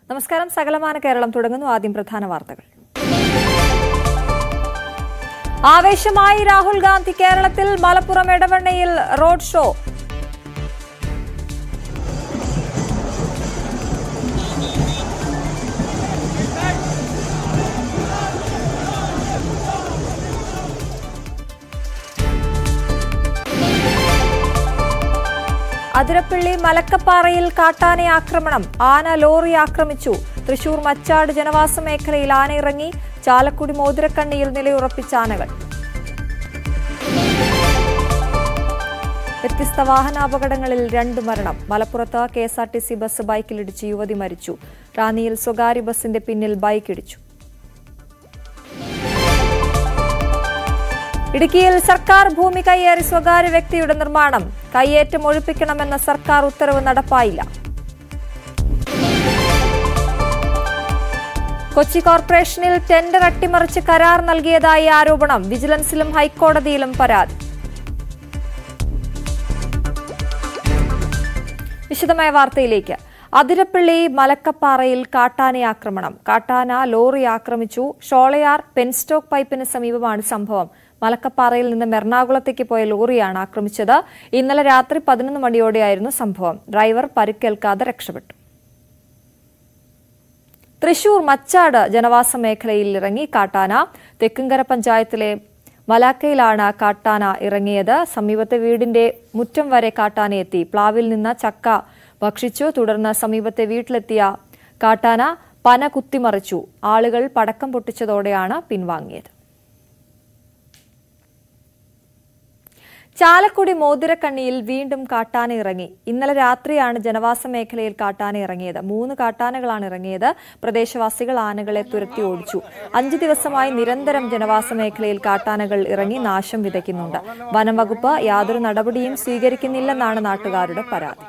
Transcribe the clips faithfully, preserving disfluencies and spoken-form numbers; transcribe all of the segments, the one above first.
നമസ്കാരം. സകലമാന കേരളം തുടങ്ങുന്നു. ആദ്യം പ്രധാന വാർത്തകൾ. ആവേശമായി രാഹുൽ ഗാന്ധി കേരളത്തിൽ. മലപ്പുറം എടവണ്ണയിൽ റോഡ് ഷോ. അതിരപ്പള്ളി മലക്കപ്പാറയിൽ കാട്ടാന ആക്രമണം. ആന ലോറി ആക്രമിച്ചു. തൃശൂർ മച്ചാട് ജനവാസ മേഖലയിൽ ആന ഇറങ്ങി. ചാലക്കുടി മോതിരക്കണ്ണിയിൽ നിലയുറപ്പിച്ച ആനകൾ. വ്യത്യസ്ത വാഹനാപകടങ്ങളിൽ രണ്ട് മരണം. മലപ്പുറത്ത് K S R T C bus ബൈക്കിലിടിച്ച് യുവതി മരിച്ചു. റാന്നിയിൽ സ്വകാര്യ ബസിന്റെ പിന്നിൽ ബൈക്ക് ഇടിച്ചു. ഇടുക്കിയിൽ സർക്കാർ ഭൂമി കയ്യേറി സ്വകാര്യ വ്യക്തിയുടെ നിർമ്മാണം. കയ്യേറ്റം ഒഴിപ്പിക്കണമെന്ന സർക്കാർ ഉത്തരവ് നടപ്പായില്ല. കൊച്ചി കോർപ്പറേഷനിൽ ടെൻഡർ അട്ടിമറിച്ച് കരാർ നൽകിയതായി ആരോപണം. വിജിലൻസിലും ഹൈക്കോടതിയിലും പരാതി. വിശദമായ വാർത്തയിലേക്ക്. അതിരപ്പള്ളി മലക്കപ്പാറയിൽ കാട്ടാന ആക്രമണം. കാട്ടാന ലോറി ആക്രമിച്ചു. ഷോളയാർ പെൻസ്റ്റോക്ക് പൈപ്പിന് സമീപമാണ് സംഭവം. മലക്കപ്പാറയിൽ നിന്നും എറണാകുളത്തേക്ക് പോയ ലോറിയാണ് ആക്രമിച്ചത്. ഇന്നലെ രാത്രി പതിനൊന്ന് മണിയോടെയായിരുന്നു സംഭവം. ഡ്രൈവർ പരിക്കേൽക്കാതെ രക്ഷപ്പെട്ടു. തൃശൂർ മച്ചാട് ജനവാസ മേഖലയിൽ ഇറങ്ങി കാട്ടാന. തെക്കുംകര പഞ്ചായത്തിലെ മലാക്കയിലാണ് കാട്ടാന ഇറങ്ങിയത്. സമീപത്തെ വീടിന്റെ മുറ്റം വരെ കാട്ടാന എത്തി. പ്ലാവിൽ നിന്ന് ചക്ക ഭക്ഷിച്ചു. തുടർന്ന് സമീപത്തെ വീട്ടിലെത്തിയ കാട്ടാന പന കുത്തിമറിച്ചു. ആളുകൾ പടക്കം പൊട്ടിച്ചതോടെയാണ് പിൻവാങ്ങിയത്. ചാലക്കുടി മോതിരക്കണ്ണിയിൽ വീണ്ടും കാട്ടാന ഇറങ്ങി. ഇന്നലെ രാത്രിയാണ് ജനവാസ മേഖലയിൽ കാട്ടാന ഇറങ്ങിയത്. മൂന്ന് കാട്ടാനകളാണ് ഇറങ്ങിയത്. പ്രദേശവാസികൾ ആനകളെ തുരത്തി ഓടിച്ചു. അഞ്ചു ദിവസമായി നിരന്തരം ജനവാസ മേഖലയിൽ കാട്ടാനകൾ ഇറങ്ങി നാശം വിതയ്ക്കുന്നുണ്ട്. വനം വകുപ്പ് യാതൊരു നടപടിയും സ്വീകരിക്കുന്നില്ലെന്നാണ് നാട്ടുകാരുടെ പരാതി.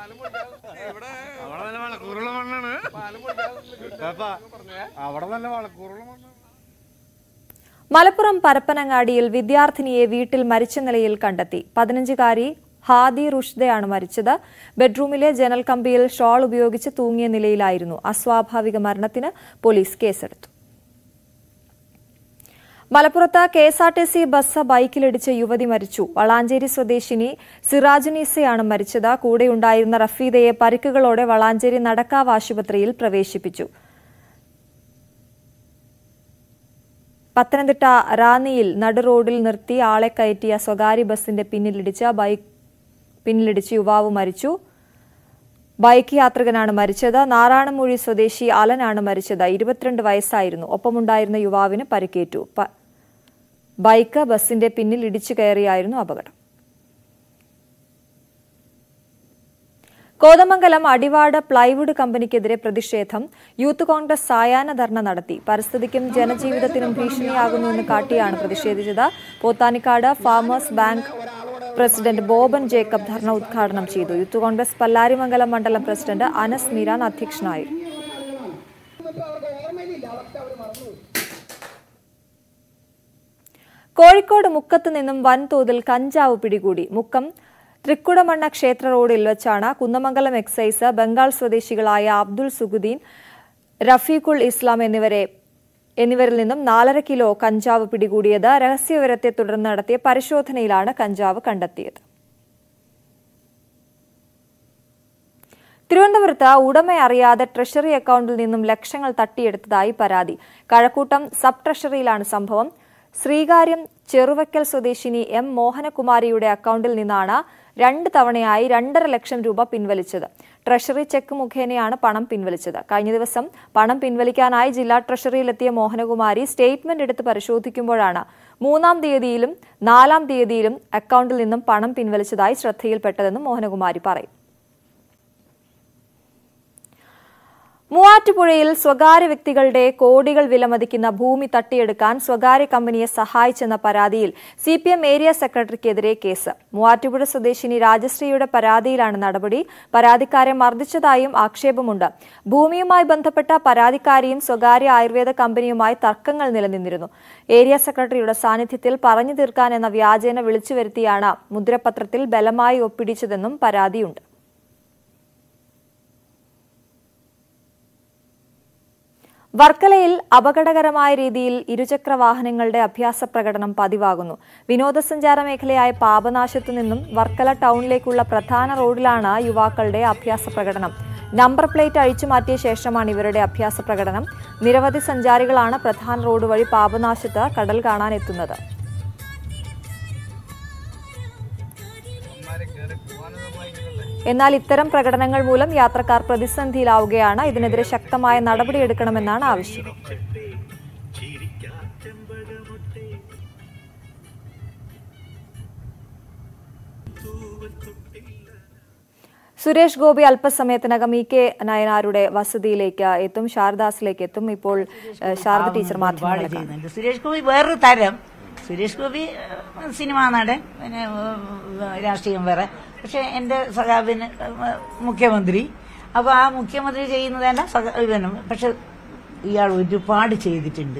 മലപ്പുറം പരപ്പനങ്ങാടിയിൽ വിദ്യാർത്ഥിനിയെ വീട്ടിൽ മരിച്ച നിലയിൽ കണ്ടെത്തി. പതിനഞ്ചുകാരി ഹാദി റുഷ്ദയാണ് മരിച്ചത്. ബെഡ്റൂമിലെ ജനൽ കമ്പിയിൽ ഷോൾ ഉപയോഗിച്ച് തൂങ്ങിയ നിലയിലായിരുന്നു. അസ്വാഭാവിക മരണത്തിന് പോലീസ് കേസെടുത്തു. മലപ്പുറത്ത് K S R T C bus ബൈക്കിലിടിച്ച് യുവതി മരിച്ചു. വളാഞ്ചേരി സ്വദേശിനി സിറാജുനീസയാണ് മരിച്ചത്. കൂടെയുണ്ടായിരുന്ന റഫീദയെ പരിക്കുകളോടെ വളാഞ്ചേരി നടക്കാവ് ആശുപത്രിയിൽ പ്രവേശിപ്പിച്ചു. പത്തനംതിട്ട റാന്നിയിൽ നടുറോഡിൽ നിർത്തി ആളെ കയറ്റിയ സ്വകാര്യ ബസിന്റെ പിന്നിലിടിച്ച ബൈക്ക് പിന്നിലിടിച്ച് യുവാവ് മരിച്ചു. ബൈക്ക് യാത്രികനാണ് മരിച്ചത്. നാറാണമൂഴി സ്വദേശി അലനാണ് മരിച്ചത്. ഇരുപത്തിരണ്ട് വയസ്സായിരുന്നു. ഒപ്പമുണ്ടായിരുന്ന യുവാവിന് പരിക്കേറ്റു. ബൈക്ക് ബസിന്റെ പിന്നിൽ ഇടിച്ചു കയറിയായിരുന്നു അപകടം. കോതമംഗലം അടിവാട് പ്ലൈവുഡ് കമ്പനിക്കെതിരെ പ്രതിഷേധം. യൂത്ത് കോൺഗ്രസ് സായാഹ്ന ധർണ നടത്തി. പരിസ്ഥിതിക്കും ജനജീവിതത്തിനും ഭീഷണിയാകുന്നുവെന്ന് കാട്ടിയാണ് പ്രതിഷേധിച്ചത്. Pothanikkad farmers bank president Boban Jacob ധർണ ഉദ്ഘാടനം ചെയ്തു. യൂത്ത് കോൺഗ്രസ് പല്ലാരിമംഗലം മണ്ഡലം പ്രസിഡന്റ് അനസ് മീരാൻ അധ്യക്ഷനായിരുന്നു. കോഴിക്കോട് മുക്കത്ത് നിന്നും വൻതോതിൽ കഞ്ചാവ് പിടികൂടി. മുക്കം തൃക്കുടമണ്ണ ക്ഷേത്ര റോഡിൽ വെച്ചാണ് കുന്നമംഗലം എക്സൈസ് ബംഗാൾ സ്വദേശികളായ അബ്ദുൾ സുഗുദ്ദീൻ, റഫീഖുൽ ഇസ്ലാം എന്നിവരെ എന്നിവരിൽ നിന്നും നാലര കിലോ കഞ്ചാവ് പിടികൂടിയത്. രഹസ്യവിവരത്തെ തുടർന്ന് നടത്തിയ പരിശോധനയിലാണ് കഞ്ചാവ് കണ്ടെത്തിയത്. തിരുവനന്തപുരത്ത് ഉടമ അറിയാതെ ട്രഷറി അക്കൌണ്ടിൽ നിന്നും ലക്ഷങ്ങൾ തട്ടിയെടുത്തതായി പരാതി. കഴക്കൂട്ടം സബ് ട്രഷറിയിലാണ് സംഭവം. ശ്രീകാര്യം ചെറുവക്കൽ സ്വദേശിനി എം മോഹനകുമാരിയുടെ അക്കൌണ്ടിൽ നിന്നാണ് രണ്ട് തവണയായി രണ്ടര ലക്ഷം രൂപ പിൻവലിച്ചത്. ട്രഷറി ചെക്ക് മുഖേനയാണ് പണം പിൻവലിച്ചത്. കഴിഞ്ഞ ദിവസം പണം പിൻവലിക്കാനായി ജില്ലാ ട്രഷറിയിലെത്തിയ മോഹനകുമാരി സ്റ്റേറ്റ്മെന്റ് എടുത്ത് പരിശോധിക്കുമ്പോഴാണ് മൂന്നാം തീയതിയിലും നാലാം തീയതിയിലും അക്കൌണ്ടിൽ നിന്നും പണം പിൻവലിച്ചതായി ശ്രദ്ധയിൽപ്പെട്ടതെന്നും മോഹനകുമാരി പറയും. മൂവാറ്റുപുഴയിൽ സ്വകാര്യ വ്യക്തികളുടെ കോടികൾ വിലമതിക്കുന്ന ഭൂമി തട്ടിയെടുക്കാൻ സ്വകാര്യ കമ്പനിയെ സഹായിച്ചെന്ന പരാതിയിൽ സി പി എം ഏരിയ സെക്രട്ടറിക്കെതിരെ കേസ്. മൂവാറ്റുപുഴ സ്വദേശിനി രാജശ്രീയുടെ പരാതിയിലാണ് നടപടി. പരാതിക്കാരെ മർദ്ദിച്ചതായും ആക്ഷേപമുണ്ട്. ഭൂമിയുമായി ബന്ധപ്പെട്ട പരാതിക്കാരിയും സ്വകാര്യ ആയുർവേദ കമ്പനിയുമായി തർക്കങ്ങൾ നിലനിന്നിരുന്നു. ഏരിയ സെക്രട്ടറിയുടെ സാന്നിധ്യത്തിൽ പറഞ്ഞു തീർക്കാൻ എന്ന വ്യാജേന വിളിച്ചുവരുത്തിയാണ് മുദ്രപത്രത്തിൽ ബലമായി ഒപ്പിടിച്ചതെന്നും പരാതിയുണ്ട്. വർക്കലയിൽ അപകടകരമായ രീതിയിൽ ഇരുചക്ര വാഹനങ്ങളുടെ അഭ്യാസ പ്രകടനം പതിവാകുന്നു. വിനോദസഞ്ചാര മേഖലയായ പാപനാശത്തു നിന്നും വർക്കല ടൗണിലേക്കുള്ള പ്രധാന റോഡിലാണ് യുവാക്കളുടെ അഭ്യാസ പ്രകടനം. നമ്പർ പ്ലേറ്റ് അഴിച്ചുമാറ്റിയ ശേഷമാണ് ഇവരുടെ അഭ്യാസ പ്രകടനം. നിരവധി സഞ്ചാരികളാണ് പ്രധാന റോഡ് വഴി പാപനാശത്ത് കടൽ കാണാനെത്തുന്നത്. എന്നാൽ ഇത്തരം പ്രകടനങ്ങൾ മൂലം യാത്രക്കാർ പ്രതിസന്ധിയിലാവുകയാണ്. ഇതിനെതിരെ ശക്തമായ നടപടിയെടുക്കണമെന്നാണ് ആവശ്യം. സുരേഷ് ഗോപി അല്പസമയത്തിനകം ഇ കെ നയനാരുടെ വസതിയിലേക്ക് എത്തും, ശാരദാസിലേക്ക് എത്തും. ഇപ്പോൾ ശാരദ ടീച്ചർ മാധ്യമങ്ങളെ കാണുന്നുണ്ട്. സുരേഷ് ഗോപി വേറൊരു തരം. സുരേഷ് ഗോപി സിനിമാ നടൻ, പിന്നെ രാഷ്ട്രീയം വേറെ. പക്ഷെ എന്റെ സഖാവിന് മുഖ്യമന്ത്രി. അപ്പൊ ആ മുഖ്യമന്ത്രി ചെയ്യുന്നതല്ല സഖാവിനും. പക്ഷെ ഇയാൾ ഒരുപാട് ചെയ്തിട്ടുണ്ട്.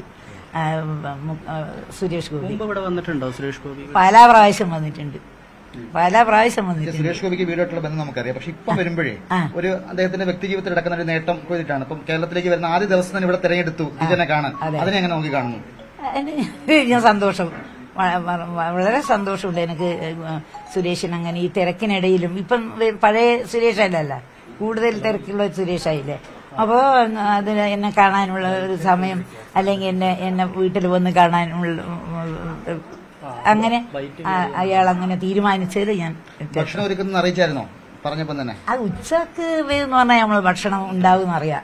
സുരേഷ് ഗോപി ഇവിടെ വന്നിട്ടുണ്ടോ? സുരേഷ് ഗോപി പല പ്രാവശ്യം വന്നിട്ടുണ്ട് പല പ്രാവശ്യം വന്നിട്ടുണ്ട്. സുരേഷ് ഗോപിക്ക് വീടായിട്ടുള്ള ബന്ധം നമുക്കറിയാം. പക്ഷെ ഇപ്പം വരുമ്പോഴേ ഒരു അദ്ദേഹത്തിന്റെ വ്യക്തി ജീവിതത്തിൽ നടക്കുന്ന ഒരു നേട്ടം കൊണ്ടിട്ടാണ് ഇപ്പം കേരളത്തിലേക്ക് വരുന്ന ആദ്യ ദിവസം തന്നെ ഇവിടെ തെരഞ്ഞെടുത്തു ഇതിനെ കാണാൻ. അതിനെ എങ്ങനെ നോക്കി കാണുന്നു? ഞാൻ സന്തോഷം, വളരെ സന്തോഷമുണ്ട് എനിക്ക്. സുരേഷിന് അങ്ങനെ ഈ തിരക്കിനിടയിലും ഇപ്പം പഴയ സുരേഷ് അല്ലല്ല, കൂടുതൽ തിരക്കുള്ള സുരേഷായില്ലേ. അപ്പോൾ അത് എന്നെ കാണാനുള്ള ഒരു സമയം, അല്ലെങ്കിൽ എന്നെ എന്നെ വീട്ടിൽ വന്ന് കാണാനുള്ള അങ്ങനെ അയാൾ അങ്ങനെ തീരുമാനിച്ചത്. ഞാൻ ഭക്ഷണം ഒരുക്കുന്ന അറിയിച്ചായിരുന്നോ പറഞ്ഞപ്പോ തന്നെ? അത് ഉച്ചക്ക് എന്ന് പറഞ്ഞാൽ നമ്മൾ ഭക്ഷണം ഉണ്ടാവും അറിയാം.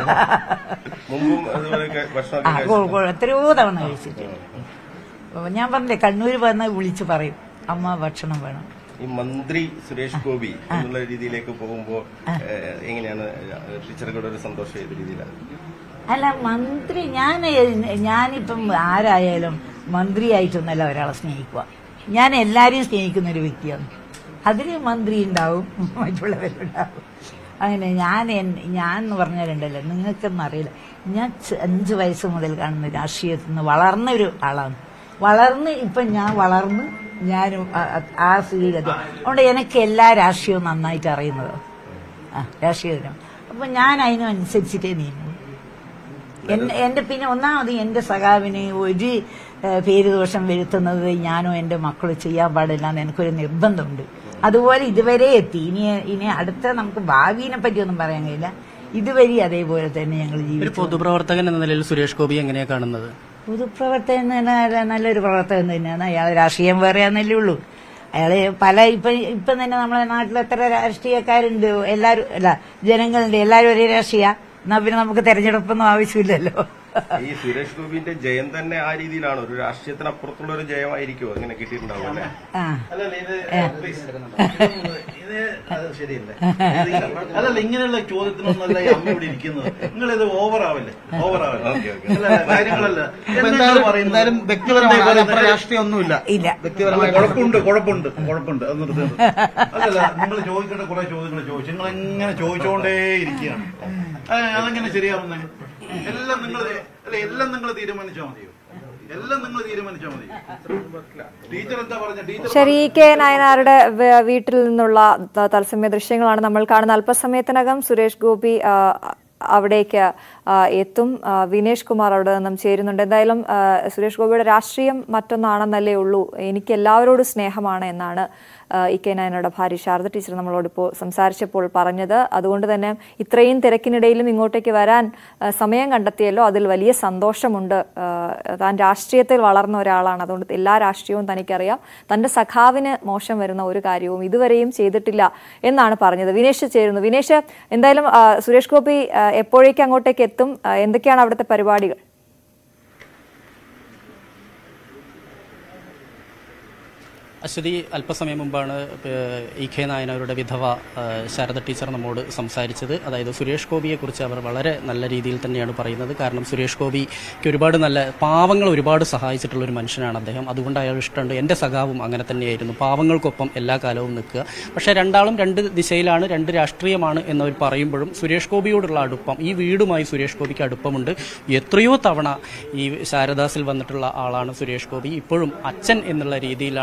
എത്രയോ തവണ കഴിച്ചിട്ടുണ്ട്. ഞാൻ പറഞ്ഞില്ലേ, കണ്ണൂര് വന്ന് വിളിച്ച് പറയും അമ്മ ഭക്ഷണം വേണം. ഈ മന്ത്രി സുരേഷ് ഗോപി എന്നുള്ള രീതിയിലേക്ക് പോകുമ്പോ എങ്ങനെയാണ് ടീച്ചറുടെ ഒരു സന്തോഷം ഏത് രീതിയിലാണ്? അല്ല, മന്ത്രി ഞാൻ ഞാനിപ്പം ആരായാലും മന്ത്രിയായിട്ടൊന്നല്ല ഒരാളെ സ്നേഹിക്കുക. ഞാൻ എല്ലാരെയും സ്നേഹിക്കുന്ന ഒരു വ്യക്തിയാണ്. അതിന് മന്ത്രി ഉണ്ടാവും, മറ്റുള്ളവരുണ്ടാവും. അങ്ങനെ ഞാൻ ഞാൻ എന്ന് പറഞ്ഞാലുണ്ടല്ലോ, നിങ്ങൾക്കൊന്നും അറിയില്ല, ഞാൻ അഞ്ചു വയസ്സ് മുതൽ കാണുന്ന രാഷ്ട്രീയത്തിൽ നിന്ന് വളർന്ന ഒരു ആളാണ്. വളർന്ന് ഇപ്പം ഞാൻ വളർന്ന് ഞാനും ആ സ്ഥിതിയിലെത്തി. അതുകൊണ്ട് എനിക്ക് എല്ലാ രാഷ്ട്രീയവും നന്നായിട്ട് അറിയുന്നത്. ആ രാഷ്ട്രീയം അപ്പൊ ഞാൻ അതിനനുസരിച്ചിട്ടേ നീങ്ങും. എന്റെ പിന്നെ ഒന്നാമത് എന്റെ സഖാവിന് ഒരു പേര് ദോഷം വരുത്തുന്നത് ഞാനോ എന്റെ മക്കളോ ചെയ്യാൻ പാടില്ല എന്ന് എനിക്കൊരു നിർബന്ധമുണ്ട്. അതുപോലെ ഇതുവരെ എത്തി. ഇനി ഇനി അടുത്ത നമുക്ക് ഭാവിയെ പറ്റിയൊന്നും പറയാൻ കഴിയില്ല. ഇതുവരെ അതേപോലെ തന്നെ ഞങ്ങൾ ജീവിച്ചു. പൊതുപ്രവർത്തകൻ എന്ന നിലയിൽ സുരേഷ് ഗോപി എങ്ങനെയാണ് കാണുന്നത്? പൊതുപ്രവർത്തകൻ നല്ലൊരു പ്രവർത്തകൻ തന്നെയാണ്. അയാൾ രാഷ്ട്രീയം വേറെയാന്നല്ലേ ഉള്ളൂ. അയാള് പല ഇപ്പൊ ഇപ്പം തന്നെ നമ്മുടെ നാട്ടിൽ എത്ര രാഷ്ട്രീയക്കാരുണ്ട്, എല്ലാരും അല്ല ജനങ്ങളുണ്ട്, എല്ലാരും ഒരേ രാഷ്ട്രീയ. എന്നാ പിന്നെ നമുക്ക് തെരഞ്ഞെടുപ്പൊന്നും ആവശ്യമില്ലല്ലോ. ഈ സുരേഷ് ഗോപിന്റെ ജയം തന്നെ ആ രീതിയിലാണ്, ഒരു രാഷ്ട്രീയത്തിനപ്പുറത്തുള്ള ഒരു ജയമായിരിക്കുമോ അങ്ങനെ കിട്ടിയിട്ടുണ്ടാവും അല്ലേ? അല്ലല്ല, ഇങ്ങനെയുള്ള ചോദ്യത്തിനൊന്നല്ല ഈ അമ്മ ഇവിടെ ഇരിക്കുന്നത്. നിങ്ങളിത് ഓവറാവല്ലേ? ഓവറാവല്ലേ? കാര്യങ്ങളല്ല എന്തായാലും വ്യക്തിപരമായ രാഷ്ട്രീയം ഒന്നുമില്ല. വ്യക്തിപരമായ കുഴപ്പമുണ്ട് കുഴപ്പമുണ്ട് കുഴപ്പമുണ്ട് അത് നിർത്തുന്നത്. അല്ലല്ല, നിങ്ങൾ ചോദിക്കേണ്ട കുറെ ചോദ്യങ്ങൾ ചോദിച്ചു. നിങ്ങൾ എങ്ങനെ ചോദിച്ചുകൊണ്ടേ ഇരിക്കുകയാണ്. അതെങ്ങനെ ശരിയാവുന്നേ? എല്ലാം നിങ്ങൾ അല്ല എല്ലാം നിങ്ങൾ തീരുമാനിച്ചാൽ മതിയോ? എല്ലാം നിങ്ങൾ തീരുമാനിച്ചാൽ മതി. ടീച്ചർ എന്താ പറഞ്ഞ? ടീച്ചർ ശരി, കെ നയനാരുടെ വീട്ടിൽ നിന്നുള്ള തത്സമയ ദൃശ്യങ്ങളാണ് നമ്മൾ കാണുന്നത്. അല്പസമയത്തിനകം സുരേഷ് ഗോപി അവിടേക്ക് എത്തും. വിനേഷ് കുമാർ അവിടെ നിന്നും ചേരുന്നുണ്ട്. എന്തായാലും സുരേഷ് ഗോപിയുടെ രാഷ്ട്രീയം മറ്റൊന്നാണെന്നല്ലേ ഉള്ളൂ, എനിക്ക് എല്ലാവരോടും സ്നേഹമാണ് എന്നാണ് ഇ കെ നയനയുടെ ഭാര്യ ശാരദ ടീച്ചർ നമ്മളോടിപ്പോൾ സംസാരിച്ചപ്പോൾ പറഞ്ഞത്. അതുകൊണ്ട് തന്നെ ഇത്രയും തിരക്കിനിടയിലും ഇങ്ങോട്ടേക്ക് വരാൻ സമയം കണ്ടെത്തിയല്ലോ, അതിൽ വലിയ സന്തോഷമുണ്ട്. താൻ രാഷ്ട്രീയത്തിൽ വളർന്ന ഒരാളാണ്, അതുകൊണ്ട് എല്ലാ രാഷ്ട്രീയവും തനിക്കറിയാം. തന്റെ സഖാവിന് മോശം വരുന്ന ഒരു കാര്യവും ഇതുവരെയും ചെയ്തിട്ടില്ല എന്നാണ് പറഞ്ഞത്. വിനേഷ് ചേരുന്നു. വിനേഷ്, എന്തായാലും സുരേഷ് ഗോപി എപ്പോഴേക്കും അങ്ങോട്ടേക്ക് എത്തും? എന്തൊക്കെയാണ് അവിടുത്തെ പരിപാടികൾ? അശ്വതി, അല്പസമയം മുമ്പാണ് ഇ കെ നായനാരുടെ വിധവ ശാരദ ടീച്ചർ നമ്മോട് സംസാരിച്ചത്. അതായത് സുരേഷ് ഗോപിയെക്കുറിച്ച് അവർ വളരെ നല്ല രീതിയിൽ തന്നെയാണ് പറയുന്നത്. കാരണം സുരേഷ് ഗോപിക്ക് ഒരുപാട് നല്ല പാവങ്ങൾ ഒരുപാട് സഹായിച്ചിട്ടുള്ള ഒരു മനുഷ്യനാണ് അദ്ദേഹം. അതുകൊണ്ട് അയാൾ ഇഷ്ടമുണ്ട്. എൻ്റെ സഖാവും അങ്ങനെ തന്നെയായിരുന്നു, പാവങ്ങൾക്കൊപ്പം എല്ലാ കാലവും നിൽക്കുക. പക്ഷേ രണ്ടാളും രണ്ട് ദിശയിലാണ്, രണ്ട് രാഷ്ട്രീയമാണ് എന്നവർ പറയുമ്പോഴും സുരേഷ് ഗോപിയോടുള്ള അടുപ്പം, ഈ വീടുമായി സുരേഷ് ഗോപിക്ക് അടുപ്പമുണ്ട്. എത്രയോ തവണ ഈ ശാരദാസിൽ വന്നിട്ടുള്ള ആളാണ് സുരേഷ് ഗോപി. ഇപ്പോഴും അച്ഛൻ എന്നുള്ള രീതിയിലാണ് അദ്ദേഹം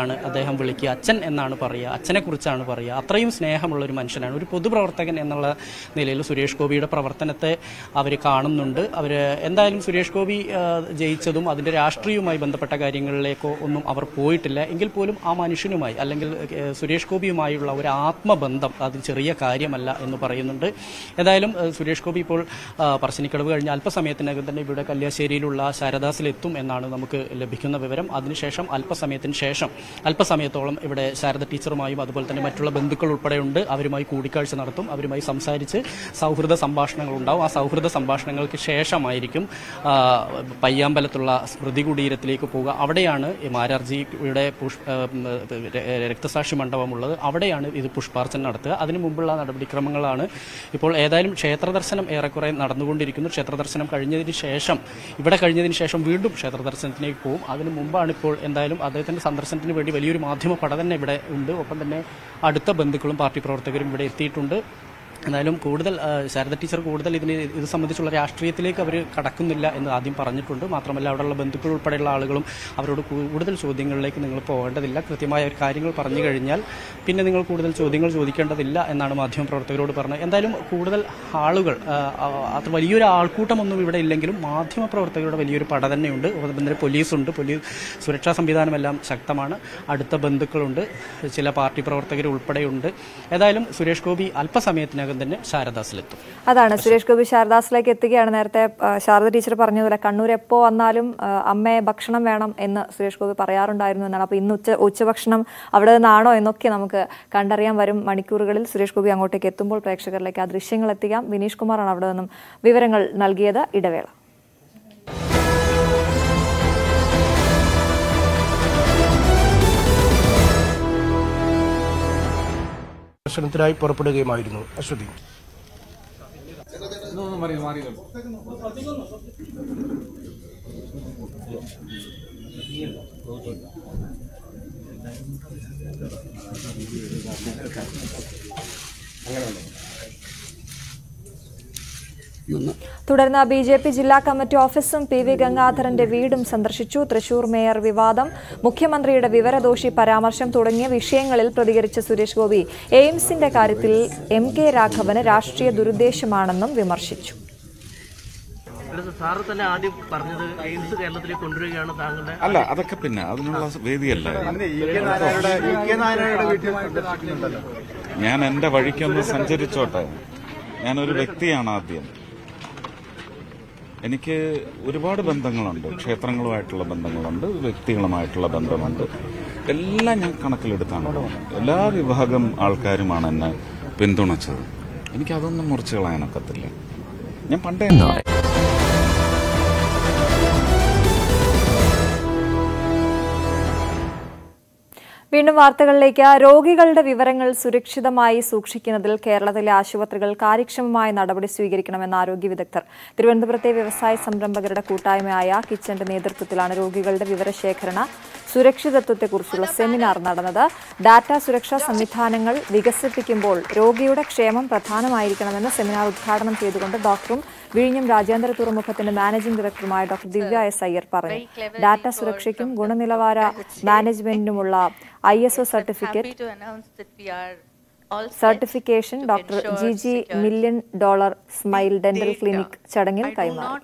അദ്ദേഹം വിളിക്കുക, അച്ഛൻ എന്നാണ് പറയുക, അച്ഛനെ കുറിച്ചാണ് പറയുക. അത്രയും സ്നേഹമുള്ള ഒരു മനുഷ്യനാണ്. ഒരു പൊതുപ്രവർത്തകൻ എന്നുള്ള നിലയിൽ സുരേഷ് ഗോപിയുടെ പ്രവർത്തനത്തെ അവർ കാണുന്നുണ്ട്. അവർ എന്തായാലും സുരേഷ് ഗോപി ജയിച്ചതും അതിൻ്റെ രാഷ്ട്രീയവുമായി ബന്ധപ്പെട്ട കാര്യങ്ങളിലേക്കോ ഒന്നും അവർ പോയിട്ടില്ല. എങ്കിൽ പോലും ആ മനുഷ്യനുമായി അല്ലെങ്കിൽ സുരേഷ് ഗോപിയുമായുള്ള ഒരു ആത്മബന്ധം അത് ചെറിയ കാര്യമല്ല എന്ന് പറയുന്നുണ്ട്. ഏതായാലും സുരേഷ് ഗോപി ഇപ്പോൾ പറശ്ശിനിക്കടവ് കഴിഞ്ഞ അല്പസമയത്തിനകം തന്നെ ഇവിടെ കല്യാശ്ശേരിയിലുള്ള ശാരദാസിലെത്തും എന്നാണ് നമുക്ക് ലഭിക്കുന്ന വിവരം. അതിനുശേഷം അല്പസമയത്തിന് ശേഷം അല്പസമയത്തോളം ഇവിടെ ശാരദ ടീച്ചറുമായും അതുപോലെ തന്നെ മറ്റുള്ള ബന്ധുക്കൾ ഉൾപ്പെടെയുണ്ട്, അവരുമായി കൂടിക്കാഴ്ച നടത്തും. അവരുമായി സംസാരിച്ച് സൗഹൃദ സംഭാഷണങ്ങൾ ഉണ്ടാവും. ആ സൗഹൃദ സംഭാഷണങ്ങൾക്ക് ശേഷമായിരിക്കും പയ്യാമ്പലത്തുള്ള സ്മൃതി കുടീരത്തിലേക്ക് പോവുക. അവിടെയാണ് മാരാർജിയുടെ പുഷ് രക്തസാക്ഷി മണ്ഡപമുള്ളത്. അവിടെയാണ് ഇത് പുഷ്പാർച്ചന നടത്തുക. അതിനു മുമ്പുള്ള നടപടിക്രമങ്ങളാണ് ഇപ്പോൾ. ഏതായാലും ക്ഷേത്ര ദർശനം ഏറെക്കുറെ നടന്നുകൊണ്ടിരിക്കുന്നു. ക്ഷേത്ര ദർശനം കഴിഞ്ഞതിന് ശേഷം ഇവിടെ കഴിഞ്ഞതിന് ശേഷം വീണ്ടും ക്ഷേത്ര ദർശനത്തിലേക്ക് പോകും. അതിനു മുമ്പാണ് ഇപ്പോൾ എന്തായാലും അദ്ദേഹത്തിന്റെ സന്ദർശനത്തിന് വേണ്ടി വലിയൊരു മാധ്യമ പട തന്നെ ഇവിടെ ഉണ്ട്. ഒപ്പം തന്നെ അടുത്ത ബന്ധുക്കളും പാർട്ടി പ്രവർത്തകരും ഇവിടെ എത്തിയിട്ടുണ്ട്. എന്തായാലും കൂടുതൽ ശാരദ ടീച്ചർ കൂടുതൽ ഇതിന് ഇത് സംബന്ധിച്ചുള്ള രാഷ്ട്രീയത്തിലേക്ക് അവർ കടക്കുന്നില്ല എന്ന് ആദ്യം പറഞ്ഞിട്ടുണ്ട്. മാത്രമല്ല അവിടെയുള്ള ബന്ധുക്കൾ ഉൾപ്പെടെയുള്ള ആളുകളും അവരോട് കൂടുതൽ ചോദ്യങ്ങളിലേക്ക് നിങ്ങൾ പോകേണ്ടതില്ല, കൃത്യമായ ഒരു കാര്യങ്ങൾ പറഞ്ഞു കഴിഞ്ഞാൽ പിന്നെ നിങ്ങൾ കൂടുതൽ ചോദ്യങ്ങൾ ചോദിക്കേണ്ടതില്ല എന്നാണ് മാധ്യമപ്രവർത്തകരോട് പറഞ്ഞത്. എന്തായാലും കൂടുതൽ ആളുകൾ അത് വലിയൊരു ആൾക്കൂട്ടമൊന്നും ഇവിടെ ഇല്ലെങ്കിലും മാധ്യമപ്രവർത്തകരുടെ വലിയൊരു പട തന്നെയുണ്ട്. പിന്നെ പോലീസുണ്ട്, പോലീസ് സുരക്ഷാ സംവിധാനമെല്ലാം ശക്തമാണ്. അടുത്ത ബന്ധുക്കളുണ്ട്, ചില പാർട്ടി പ്രവർത്തകർ ഉൾപ്പെടെയുണ്ട്. ഏതായാലും സുരേഷ് ഗോപി അല്പസമയത്തിനകം തന്നെ ശാരദാസിലെത്തും. അതാണ് സുരേഷ് ഗോപി ശാരദാസിലേക്ക് എത്തുകയാണ്. നേരത്തെ ശാരദ ടീച്ചർ പറഞ്ഞതുപോലെ കണ്ണൂർ എപ്പോ വന്നാലും അമ്മയെ ഭക്ഷണം വേണം എന്ന് സുരേഷ് ഗോപി പറയാറുണ്ടായിരുന്നു എന്നാണ്. അപ്പോൾ ഇന്ന് ഉച്ച ഉച്ചഭക്ഷണം അവിടെ നിന്നാണോ എന്നൊക്കെ നമുക്ക് കണ്ടറിയാൻ വരും മണിക്കൂറുകളിൽ. സുരേഷ് ഗോപി അങ്ങോട്ടേക്ക് എത്തുമ്പോൾ പ്രേക്ഷകരിലേക്ക് ആ ദൃശ്യങ്ങൾ എത്തിക്കാം. വിനീഷ് കുമാറാണ് അവിടെ നിന്നും വിവരങ്ങൾ നൽകിയത്. ഇടവേള. ദർശനത്തിനായി പുറപ്പെടുകയുമായിരുന്നു അശ്വതി. തുടർന്ന് ബി ജെ പി ജില്ലാ കമ്മിറ്റി ഓഫീസും പി വി ഗംഗാധരന്റെ വീടും സന്ദർശിച്ചു. തൃശൂർ മേയർ വിവാദം, മുഖ്യമന്ത്രിയുടെ വിവരദോഷി പരാമർശം തുടങ്ങിയ വിഷയങ്ങളിൽ പ്രതികരിച്ച സുരേഷ് ഗോപി എയിംസിന്റെ കാര്യത്തിൽ എം കെ രാഘവന് രാഷ്ട്രീയ ദുരുദ്ദേശമാണെന്നും വിമർശിച്ചു. അല്ല, അതൊക്കെ പിന്നെ അതിനുള്ള വേദിയല്ല. ഞാൻ എന്റെ വഴിക്കൊന്ന് സഞ്ചരിച്ചോട്ടെ. ഞാനൊരു വ്യക്തിയാണ്. ആദ്യം എനിക്ക് ഒരുപാട് ബന്ധങ്ങളുണ്ട്. ക്ഷേത്രങ്ങളുമായിട്ടുള്ള ബന്ധങ്ങളുണ്ട്, വ്യക്തികളുമായിട്ടുള്ള ബന്ധമുണ്ട്. എല്ലാം ഞാൻ കണക്കിലെടുത്താണ്. എല്ലാ വിഭാഗം ആൾക്കാരുമാണ് എന്നെ പിന്തുണച്ചത്. എനിക്കതൊന്നും മുറിച്ചു കളയാനൊക്കത്തില്ല. ഞാൻ പണ്ടേ വീണ്ടും വാർത്തകളിലേക്ക്. രോഗികളുടെ വിവരങ്ങൾ സുരക്ഷിതമായി സൂക്ഷിക്കുന്നതിൽ കേരളത്തിലെ ആശുപത്രികൾ കാര്യക്ഷമമായ നടപടി സ്വീകരിക്കണമെന്ന് ആരോഗ്യ വിദഗ്ധർ. തിരുവനന്തപുരത്തെ വ്യവസായ സംരംഭകരുടെ കൂട്ടായ്മയായ കിച്ചന്റെ നേതൃത്വത്തിലാണ് രോഗികളുടെ വിവരശേഖരണ സുരക്ഷിതത്വത്തെക്കുറിച്ചുള്ള സെമിനാർ നടന്നത്. ഡാറ്റ സുരക്ഷാ സംവിധാനങ്ങൾ വികസിപ്പിക്കുമ്പോൾ രോഗിയുടെ ക്ഷേമം പ്രധാനമായിരിക്കണമെന്ന് സെമിനാർ ഉദ്ഘാടനം ചെയ്തുകൊണ്ട് ഡോക്ടറും വിഴിഞ്ഞം രാജ്യാന്തര തുറമുഖത്തിന്റെ മാനേജിംഗ് ഡയറക്ടറുമായ ഡോക്ടർ ദിവ്യ എസ് അയ്യർ പറഞ്ഞു. ഡാറ്റ സുരക്ഷയ്ക്കും ഗുണനിലവാര മാനേജ്മെന്റിനുമുള്ള I S O certificate certification doctor G G million dollar smile dental clinic ചടങ്ങിൽ കൈമാറി.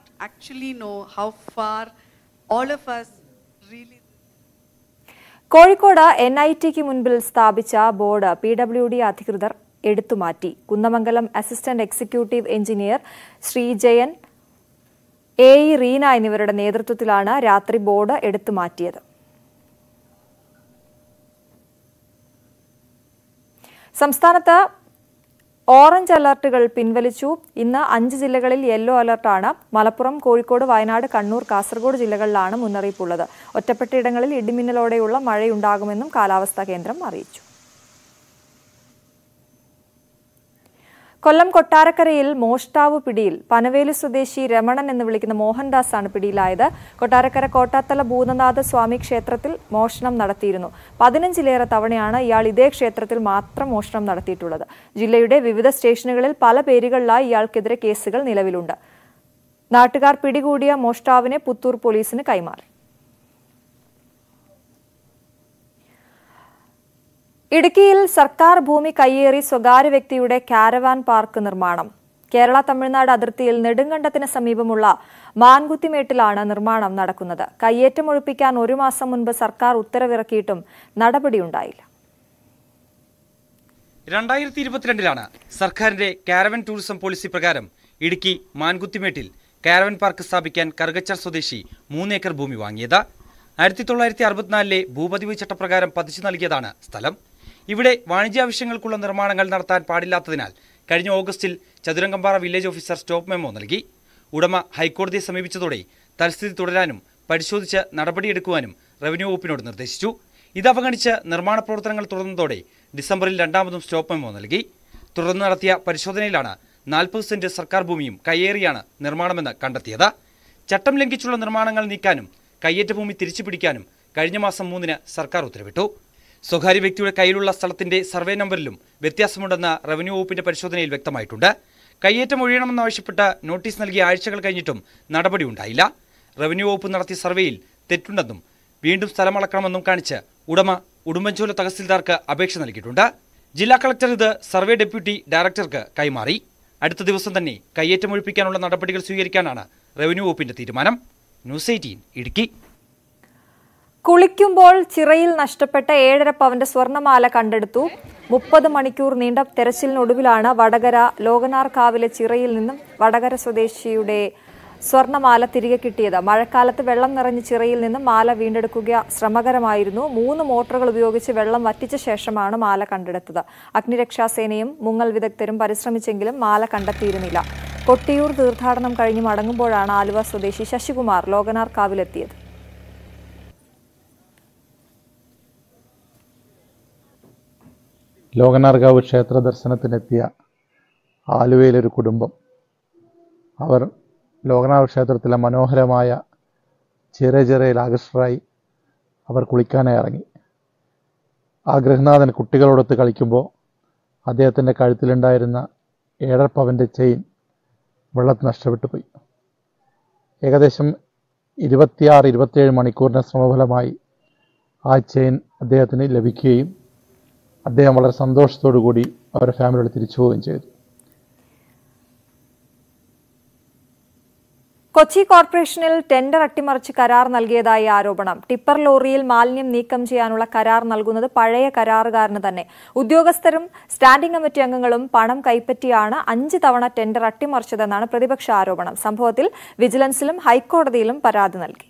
കോഴിക്കോട് എൻ ഐ ടിക്ക് മുൻപിൽ സ്ഥാപിച്ച ബോർഡ് പി ഡബ്ല്യു ഡി അധികൃതർ എടുത്തുമാറ്റി. Kunnamangalam assistant executive engineer Sreejayan, A E Reena എന്നിവരുടെ നേതൃത്വത്തിലാണ് രാത്രി ബോർഡ് എടുത്തുമാറ്റിയത്. സംസ്ഥാനത്ത് ഓറഞ്ച് അലർട്ടുകൾ പിൻവലിച്ചു. ഇന്ന് അഞ്ച് ജില്ലകളിൽ യെല്ലോ അലർട്ടാണ്. മലപ്പുറം, കോഴിക്കോട്, വയനാട്, കണ്ണൂർ, കാസർഗോഡ് ജില്ലകളിലാണ് മുന്നറിയിപ്പുള്ളത്. ഒറ്റപ്പെട്ടയിടങ്ങളിൽ ഇടിമിന്നലോടെയുള്ള മഴയുണ്ടാകുമെന്നും കാലാവസ്ഥാ കേന്ദ്രം അറിയിച്ചു. കൊല്ലം കൊട്ടാരക്കരയിൽ മോഷ്ടാവ് പിടിയിൽ. പനവേലി സ്വദേശി രമണൻ എന്ന് വിളിക്കുന്ന മോഹൻദാസ് ആണ് പിടിയിലായത്. കൊട്ടാരക്കര കോട്ടാത്തല ഭൂതനാഥ സ്വാമി ക്ഷേത്രത്തിൽ മോഷണം നടത്തിയിരുന്നു. പതിനഞ്ചിലേറെ തവണയാണ് ഇയാൾ ഇതേ ക്ഷേത്രത്തിൽ മാത്രം മോഷണം നടത്തിയിട്ടുള്ളത്. ജില്ലയുടെ വിവിധ സ്റ്റേഷനുകളിൽ പല പേരുകളിലായി ഇയാൾക്കെതിരെ കേസുകൾ നിലവിലുണ്ട്. നാട്ടുകാർ പിടികൂടിയ മോഷ്ടാവിനെ പുത്തൂർ പോലീസിന് കൈമാറി. ഇടുക്കിയിൽ സർക്കാർ ഭൂമി കയ്യേറി സ്വകാര്യ വ്യക്തിയുടെ കാരവാൻ പാർക്ക് നിർമ്മാണം. കേരള തമിഴ്നാട് അതിർത്തിയിൽ നെടുങ്കണ്ടത്തിന് സമീപമുള്ള മാൻകുത്തിമേട്ടിലാണ് നിർമ്മാണം നടക്കുന്നത്. കയ്യേറ്റം ഒഴിപ്പിക്കാൻ ഒരു മാസം മുൻപ് സർക്കാർ ഉത്തരവിറക്കിയിട്ടും നടപടിയുണ്ടായില്ല. രണ്ടായിരത്തി ഇരുപത്തിരണ്ടിലാണ് സർക്കാരിന്റെ കാരവൻ ടൂറിസം പോളിസി പ്രകാരം ഇടുക്കി മാൻകുത്തിമേട്ടിൽ കാരവൻ പാർക്ക് സ്ഥാപിക്കാൻ കറുകച്ചാർ സ്വദേശി മൂന്നേക്കർ ഭൂമി വാങ്ങിയത്. ആയിരത്തി തൊള്ളായിരത്തി അറുപത്തിനാലിലെ ഭൂപതിവ് ചട്ടപ്രകാരം പതിച്ചു നൽകിയതാണ് സ്ഥലം. ഇവിടെ വാണിജ്യാവശ്യങ്ങൾക്കുള്ള നിർമ്മാണങ്ങൾ നടത്താൻ പാടില്ലാത്തതിനാൽ കഴിഞ്ഞ ഓഗസ്റ്റിൽ Chathurangappara village officer stop memo നൽകി. ഉടമ ഹൈക്കോടതിയെ സമീപിച്ചതോടെ തൽസ്ഥിതി തുടരാനും പരിശോധിച്ച് നടപടിയെടുക്കുവാനും റവന്യൂ വകുപ്പിനോട് നിർദ്ദേശിച്ചു. ഇത് അവഗണിച്ച് നിർമ്മാണ പ്രവർത്തനങ്ങൾ തുടർന്നതോടെ ഡിസംബറിൽ രണ്ടാമതും സ്റ്റോപ്പ് മെമ്മോ നൽകി. തുടർന്ന് നടത്തിയ പരിശോധനയിലാണ് നാൽപ്പത് സെന്റ് സർക്കാർ ഭൂമിയും കയ്യേറിയാണ് നിർമ്മാണമെന്ന് കണ്ടെത്തിയത്. ചട്ടം ലംഘിച്ചുള്ള നിർമ്മാണങ്ങൾ നീക്കാനും കയ്യേറ്റ ഭൂമി തിരിച്ചുപിടിക്കാനും കഴിഞ്ഞ മാസം മൂന്നിന് സർക്കാർ ഉത്തരവിട്ടു. സ്വകാര്യ വ്യക്തിയുടെ കയ്യിലുള്ള സ്ഥലത്തിന്റെ സർവേ നമ്പറിലും വ്യത്യാസമുണ്ടെന്ന് റവന്യൂ വകുപ്പിന്റെ പരിശോധനയിൽ വ്യക്തമായിട്ടുണ്ട്. കയ്യേറ്റം ഒഴിയണമെന്നാവശ്യപ്പെട്ട് നോട്ടീസ് നൽകിയ ആഴ്ചകൾ കഴിഞ്ഞിട്ടും നടപടിയുണ്ടായില്ല. റവന്യൂ വകുപ്പ് നടത്തിയ സർവേയിൽ തെറ്റുണ്ടെന്നും വീണ്ടും സ്ഥലമളക്കണമെന്നും കാണിച്ച് ഉടമ ഉടുമ്പൻചോല തഹസിൽദാർക്ക് അപേക്ഷ നൽകിയിട്ടുണ്ട്. ജില്ലാ കളക്ടർ ഇത് സർവേ ഡെപ്യൂട്ടി ഡയറക്ടർക്ക് കൈമാറി. അടുത്ത ദിവസം തന്നെ കയ്യേറ്റം ഒഴിപ്പിക്കാനുള്ള നടപടികൾ സ്വീകരിക്കാനാണ് റവന്യൂ വകുപ്പിന്റെ തീരുമാനം. News eighteen Idukki. കുളിക്കുമ്പോൾ ചിറയിൽ നഷ്ടപ്പെട്ട ഏഴര പവന്റെ സ്വർണ്ണമാല കണ്ടെടുത്തു. മുപ്പത് മണിക്കൂർ നീണ്ട തെരച്ചിലിനൊടുവിലാണ് വടകര ലോകനാർക്കാവിലെ ചിറയിൽ നിന്നും വടകര സ്വദേശിയുടെ സ്വർണ്ണമാല തിരികെ കിട്ടിയത്. മഴക്കാലത്ത് വെള്ളം നിറഞ്ഞ ചിറയിൽ നിന്നും മാല വീണ്ടെടുക്കുക ശ്രമകരമായിരുന്നു. മൂന്ന് മോട്ടോറുകൾ ഉപയോഗിച്ച് വെള്ളം വറ്റിച്ച ശേഷമാണ് മാല കണ്ടെടുത്തത്. അഗ്നിരക്ഷാസേനയും മുങ്ങൽ വിദഗ്ധരും പരിശ്രമിച്ചെങ്കിലും മാല കണ്ടെത്തിയിരുന്നില്ല. കൊട്ടിയൂർ തീർത്ഥാടനം കഴിഞ്ഞ് മടങ്ങുമ്പോഴാണ് ആലുവ സ്വദേശി ശശികുമാർ ലോകനാർക്കാവിലെത്തിയത്. ലോകനാർക്കാവ് ക്ഷേത്ര ദർശനത്തിനെത്തിയ ആലുവയിലൊരു കുടുംബം, അവർ ലോകനാർക്കാവ് ക്ഷേത്രത്തിലെ മനോഹരമായ ചിറചിറയിൽ ആകർഷകരായി അവർ കുളിക്കാനായി ഇറങ്ങി. ആ ഗൃഹനാഥൻ കുട്ടികളോടൊത്ത് കളിക്കുമ്പോൾ അദ്ദേഹത്തിൻ്റെ കഴുത്തിലുണ്ടായിരുന്ന ഏഴര പവൻ്റെ ചെയിൻ വെള്ളത്തിൽ നഷ്ടപ്പെട്ടു പോയി. ഏകദേശം ഇരുപത്തിയാറ് ഇരുപത്തിയേഴ് മണിക്കൂറിൻ്റെ ശ്രമഫലമായി ആ ചെയിൻ അദ്ദേഹത്തിന് ലഭിക്കുകയും അദ്ദേഹം വളരെ സന്തോഷത്തോടു കൂടി അവരുടെ ഫാമിലിയോട് തിരിച്ചു പോവുകയും ചെയ്തു. കൊച്ചി കോർപ്പറേഷനിൽ ടെൻഡർ അട്ടിമറിച്ച് കരാർ നൽകിയതായി ആരോപണം. ടിപ്പർ ലോറിയിൽ മാലിന്യം നീക്കം ചെയ്യാനുള്ള കരാർ നൽകുന്നത് പഴയ കരാറുകാരന് തന്നെ. ഉദ്യോഗസ്ഥരും സ്റ്റാൻഡിംഗ് കമ്മിറ്റി അംഗങ്ങളും പണം കൈപ്പറ്റിയാണ് അഞ്ച് തവണ ടെൻഡർ അട്ടിമറിച്ചതെന്നാണ് പ്രതിപക്ഷ ആരോപണം. സംഭവത്തിൽ വിജിലൻസിലും ഹൈക്കോടതിയിലും പരാതി നൽകി.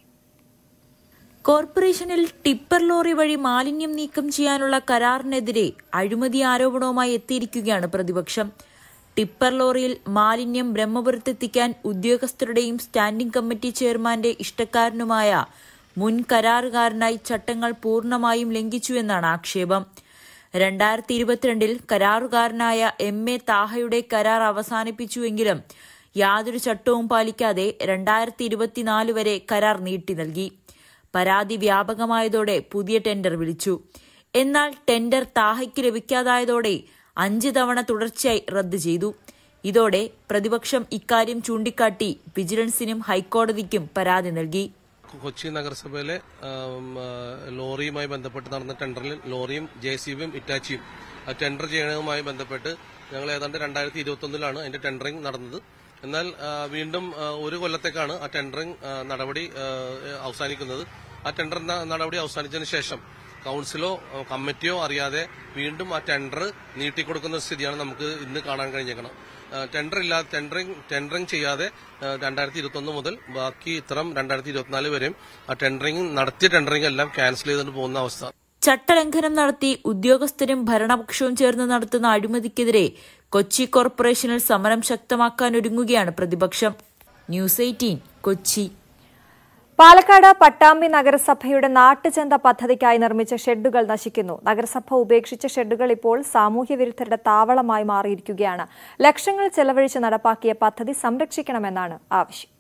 കോർപ്പറേഷനിൽ ടിപ്പർ ലോറി വഴി മാലിന്യം നീക്കം ചെയ്യാനുള്ള കരാറിനെതിരെ അഴിമതി ആരോപണവുമായി എത്തിയിരിക്കുകയാണ് പ്രതിപക്ഷം. ടിപ്പർ ലോറിയിൽ മാലിന്യം ബ്രഹ്മപുരത്തെത്തിക്കാൻ ഉദ്യോഗസ്ഥരുടെയും സ്റ്റാൻഡിംഗ് കമ്മിറ്റി ചെയർമാന്റെ ഇഷ്ടക്കാരനുമായ മുൻ കരാറുകാരനായി ചട്ടങ്ങൾ പൂർണ്ണമായും ലംഘിച്ചുവെന്നാണ് ആക്ഷേപം. രണ്ടായിരത്തി ഇരുപത്തിരണ്ടിൽ കരാറുകാരനായ എം എ താഹയുടെ കരാർ അവസാനിപ്പിച്ചുവെങ്കിലും യാതൊരു ചട്ടവും പാലിക്കാതെ രണ്ടായിരത്തി ഇരുപത്തിനാല് വരെ കരാർ നീട്ടി നൽകി. പരാതി വ്യാപകമായതോടെ പുതിയ ടെൻഡർ വിളിച്ചു. എന്നാൽ ടെൻഡർ താഹയ്ക്ക് ലഭിക്കാതായതോടെ അഞ്ച് തവണ തുടർച്ചയായി റദ്ദു ചെയ്തു. ഇതോടെ പ്രതിപക്ഷം ഇക്കാര്യം ചൂണ്ടിക്കാട്ടി വിജിലൻസിനും ഹൈക്കോടതിക്കും പരാതി നൽകി. കൊച്ചി നഗരസഭയിലെ ലോറിയുമായി ബന്ധപ്പെട്ട് നടന്ന ടെൻഡറിൽ ലോറിയും ജെ സി ബിയും ഇറ്റാച്ചിയും ടെൻഡർ ചെയ്യുന്നതുമായി ബന്ധപ്പെട്ട് ഞങ്ങൾ ഏതാണ്ട് രണ്ടായിരത്തി ഇരുപത്തി ഒന്നിലാണ് അതിന്റെ ടെൻഡറിംഗ് നടന്നത്. എന്നാൽ വീണ്ടും ഒരു കൊല്ലത്തേക്കാണ് ആ ടെൻഡറിംഗ് നടപടി അവസാനിക്കുന്നത്. ആ ടെൻഡർ നടപടി അവസാനിച്ചതിന് ശേഷം കൌൺസിലോ കമ്മിറ്റിയോ അറിയാതെ വീണ്ടും ആ ടെൻഡർ നീട്ടിക്കൊടുക്കുന്ന സ്ഥിതിയാണ് നമുക്ക് ഇന്ന് കാണാൻ കഴിഞ്ഞേക്കണം. ടെൻഡർ ഇല്ലാതെ ടെൻഡറിംഗ് ടെൻഡറിംഗ് ചെയ്യാതെ രണ്ടായിരത്തി ഇരുപത്തി ഒന്ന് മുതൽ ബാക്കി ഇത്തരം രണ്ടായിരത്തി ഇരുപത്തിനാല് വരെയും ആ ടെൻഡറിംഗ് നടത്തിയ ടെൻഡറിംഗ് എല്ലാം ക്യാൻസൽ ചെയ്തുകൊണ്ട് പോകുന്ന അവസ്ഥ. ചട്ടലംഘനം നടത്തി ഉദ്യോഗസ്ഥരും ഭരണപക്ഷവും ചേർന്ന് നടത്തുന്ന അഴിമതിക്കെതിരെ കൊച്ചി കോർപ്പറേഷനിൽ സമരം ശക്തമാക്കാനൊരുങ്ങുകയാണ് പ്രതിപക്ഷം. News eighteen Kochi. പാലക്കാട് പട്ടാമ്പി നഗരസഭയുടെ നാട്ടുചന്ത പദ്ധതിക്കായി നിർമ്മിച്ച ഷെഡുകൾ നശിക്കുന്നു. നഗരസഭ ഉപേക്ഷിച്ച ഷെഡുകൾ ഇപ്പോൾ സാമൂഹ്യവിരുദ്ധരുടെ താവളമായി മാറിയിരിക്കുകയാണ്. ലക്ഷങ്ങൾ ചെലവഴിച്ച് നടപ്പാക്കിയ പദ്ധതി സംരക്ഷിക്കണമെന്നാണ് ആവശ്യം.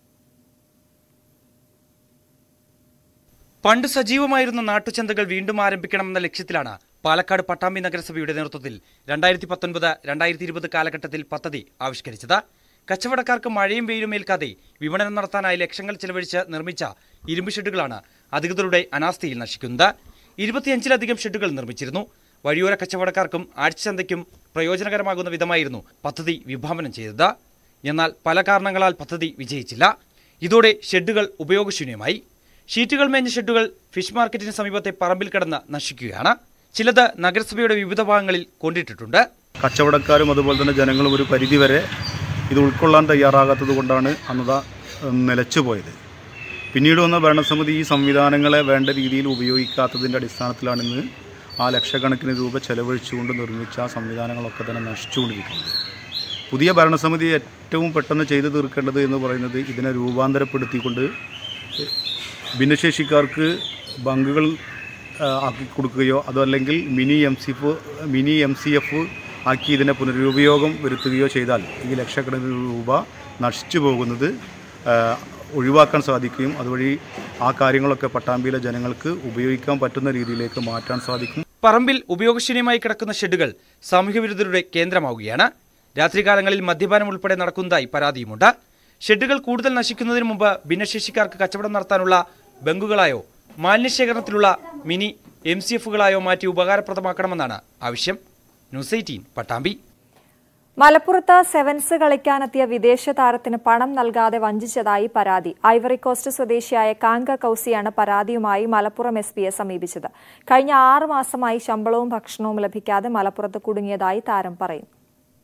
പണ്ട് സജീവമായിരുന്ന നാട്ടുചന്തകൾ വീണ്ടും ആരംഭിക്കണമെന്ന ലക്ഷ്യത്തിലാണ് പാലക്കാട് പട്ടാമ്പി നഗരസഭയുടെ നേതൃത്വത്തിൽ രണ്ടായിരത്തി പത്തൊൻപത് രണ്ടായിരത്തി ഇരുപത് കാലഘട്ടത്തിൽ പദ്ധതി ആവിഷ്കരിച്ചത്. കച്ചവടക്കാർക്ക് മഴയും വെയിലും ഏൽക്കാതെ വിപണനം നടത്താനായി ലക്ഷങ്ങൾ ചെലവഴിച്ച് നിർമ്മിച്ച ഇരുമ്പ് ഷെഡുകളാണ് അധികൃതരുടെ അനാസ്ഥയിൽ നശിക്കുന്നത്. ഇരുപത്തിയഞ്ചിലധികം ഷെഡുകൾ നിർമ്മിച്ചിരുന്നു. വഴിയോര കച്ചവടക്കാർക്കും ആഴ്ചച്ചന്തയ്ക്കും പ്രയോജനകരമാകുന്ന വിധമായിരുന്നു പദ്ധതി വിഭാവനം ചെയ്തത്. എന്നാൽ പല കാരണങ്ങളാൽ പദ്ധതി വിജയിച്ചില്ല. ഇതോടെ ഷെഡുകൾ ഉപയോഗശൂന്യമായി. ഷീറ്റുകൾ മേഞ്ഞ ഷെഡുകൾ ഫിഷ് മാർക്കറ്റിന് സമീപത്തെ പറമ്പിൽ കിടന്ന് നശിക്കുകയാണ്. ചിലത് നഗരസഭയുടെ വിവിധ ഭാഗങ്ങളിൽ കൊണ്ടിട്ടിട്ടുണ്ട്. കച്ചവടക്കാരും അതുപോലെ തന്നെ ജനങ്ങളും ഒരു പരിധിവരെ ഇത് ഉൾക്കൊള്ളാൻ തയ്യാറാകാത്തത് കൊണ്ടാണ് അന്നത് നിലച്ചുപോയത്. പിന്നീട് വന്ന ഭരണസമിതി ഈ സംവിധാനങ്ങളെ വേണ്ട രീതിയിൽ ഉപയോഗിക്കാത്തതിൻ്റെ അടിസ്ഥാനത്തിലാണ് ഇന്ന് ആ ലക്ഷക്കണക്കിന് രൂപ ചെലവഴിച്ചുകൊണ്ട് നിർമ്മിച്ച ആ സംവിധാനങ്ങളൊക്കെ തന്നെ നശിച്ചുകൊണ്ടിരിക്കുന്നത്. പുതിയ ഭരണസമിതി ഏറ്റവും പെട്ടെന്ന് ചെയ്തു തീർക്കേണ്ടത് എന്ന് പറയുന്നത് ഇതിനെ രൂപാന്തരപ്പെടുത്തിക്കൊണ്ട് ഭിന്നശേഷിക്കാർക്ക് ബങ്കുകൾ ആക്കി കൊടുക്കുകയോ അതല്ലെങ്കിൽ mini M C F mini M C F ആക്കി ഇതിനെ പുനരുപയോഗം വരുത്തുകയോ ചെയ്താൽ ഈ ലക്ഷക്കണക്കിന് രൂപ നശിച്ചു പോകുന്നത് ഒഴിവാക്കാൻ സാധിക്കുകയും അതുവഴി ആ കാര്യങ്ങളൊക്കെ പട്ടാമ്പിയിലെ ജനങ്ങൾക്ക് ഉപയോഗിക്കാൻ പറ്റുന്ന രീതിയിലേക്ക് മാറ്റാൻ സാധിക്കും. പറമ്പിൽ ഉപയോഗശൂന്യമായി കിടക്കുന്ന ഷെഡുകൾ സാമൂഹ്യവിരുദ്ധരുടെ കേന്ദ്രമാവുകയാണ്. രാത്രികാലങ്ങളിൽ മദ്യപാനം ഉൾപ്പെടെ നടക്കുന്നതായി പരാതിയുമുണ്ട്. ഷെഡുകൾ കൂടുതൽ നശിക്കുന്നതിന് മുമ്പ് ഭിന്നശേഷിക്കാർക്ക് കച്ചവടം നടത്താനുള്ള ബങ്കുകളായോ മാലിന്യശേഖരണത്തിലുള്ള മിനി എം സി എഫുകളായോ മാറ്റി ഉപകാരപ്രദമാക്കണമെന്നാണ് ആവശ്യം. News eighteen Pattambi. മലപ്പുറത്ത് സെവൻസ് കളിക്കാനെത്തിയ വിദേശ താരത്തിന് പണം നൽകാതെ വഞ്ചിച്ചതായി പരാതി. ഐവറി കോസ്റ്റ് സ്വദേശിയായ കാങ്ക കൌസിയാണ് പരാതിയുമായി മലപ്പുറം എസ് പിയെ സമീപിച്ചത്. കഴിഞ്ഞ ആറ് മാസമായി ശമ്പളവും ഭക്ഷണവും ലഭിക്കാതെ മലപ്പുറത്ത് കുടുങ്ങിയതായി താരം പറയുന്നു.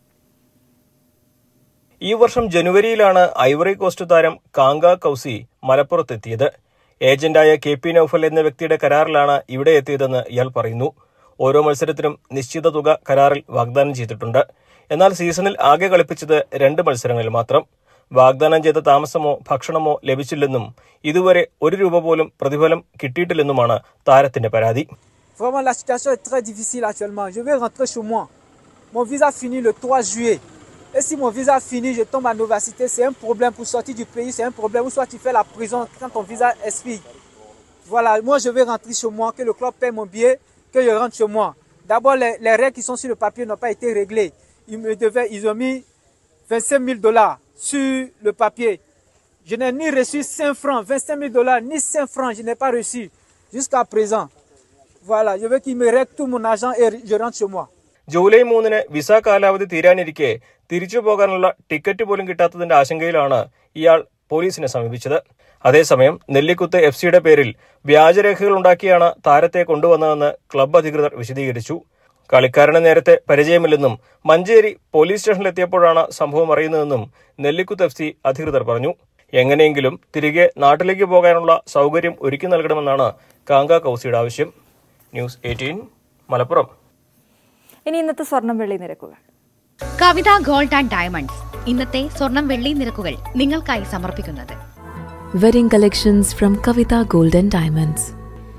ഈ വർഷം ജനുവരിയിലാണ് ഐവറി കോസ്റ്റ് താരം കാങ്ക കൌസി മലപ്പുറത്തെത്തിയത്. ഏജന്റായ കെ പി നൌഫൽ എന്ന വ്യക്തിയുടെ കരാറിലാണ് ഇവിടെ എത്തിയതെന്ന് ഇയാൾ പറയുന്നു. ഓരോ മത്സരത്തിനും നിശ്ചിത തുക കരാറിൽ വാഗ്ദാനം ചെയ്തിട്ടുണ്ട്. എന്നാൽ സീസണിൽ ആകെ കളിപ്പിച്ചത് രണ്ട് മത്സരങ്ങളിൽ മാത്രം. വാഗ്ദാനം ചെയ്ത താമസമോ ഭക്ഷണമോ ലഭിച്ചില്ലെന്നും ഇതുവരെ ഒരു രൂപ പോലും പ്രതിഫലം കിട്ടിയിട്ടില്ലെന്നുമാണ് താരത്തിന്റെ പരാതി. Vraiment la situation est très difficile actuellement. Je vais rentrer chez moi. Mon visa finit le trois juillet. Et si mon visa finit, je tombe en novacité, c'est un problème pour sortir du pays, c'est un problème. Ou soit tu fais la prison quand ton visa expire. Voilà, moi je vais rentrer chez moi, que le club paie mon billet, que je rentre chez moi. D'abord, les, les règles qui sont sur le papier n'ont pas été réglées. Ils me devaient, ils ont mis vingt-cinq mille dollars sur le papier. Je n'ai ni reçu cinq francs, vingt-cinq mille dollars, ni cinq francs, je n'ai pas reçu jusqu'à présent. Voilà, je veux qu'ils me règlent tout mon argent et je rentre chez moi. July മൂന്നിന് visa കാലാവധി തീരാനിരിക്കെ തിരിച്ചു പോകാനുള്ള ticket പോലും കിട്ടാത്തതിന്റെ ആശങ്കയിലാണ് ഇയാൾ പോലീസിനെ സമീപിച്ചത്. അതേസമയം നെല്ലിക്കുത്ത് എഫ് സിയുടെ പേരിൽ വ്യാജരേഖകൾ ഉണ്ടാക്കിയാണ് താരത്തെ കൊണ്ടുവന്നതെന്ന് ക്ലബ്ബ് അധികൃതർ വിശദീകരിച്ചു. കളിക്കാരന് നേരത്തെ പരിചയമില്ലെന്നും മഞ്ചേരി പോലീസ് സ്റ്റേഷനിലെത്തിയപ്പോഴാണ് സംഭവം അറിയുന്നതെന്നും നെല്ലിക്കുത്ത് എഫ് സി അധികൃതർ പറഞ്ഞു. എങ്ങനെയെങ്കിലും തിരികെ നാട്ടിലേക്ക് പോകാനുള്ള സൗകര്യം ഒരുക്കി നൽകണമെന്നാണ് കാങ്ക കൌസിയുടെ ആവശ്യം. News eighteen Malappuram. ഇനി ഇന്നത്തെ സ്വർണം വെള്ളി നിരക്കുകൾ. കവിത ഗോൾഡ് ആൻഡ് ഡയമണ്ട്സ് ഇന്നത്തെ സ്വർണം വെള്ളി നിരക്കുകൾ നിങ്ങൾക്കായി സമർപ്പിക്കുന്നത് wedding collections from Kavitha gold and diamonds.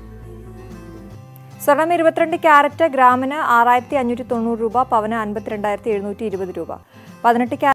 സ്വർണം ഇരുപത്തിരണ്ട് ക്യാരറ്റ് ഗ്രാമിന് ആറായിരത്തി അഞ്ഞൂറ്റി തൊണ്ണൂറ് രൂപ, പവന് അൻപത്തിരണ്ടായിരത്തി എഴുന്നൂറ്റി ഇരുപത് രൂപ. പതിനെട്ട്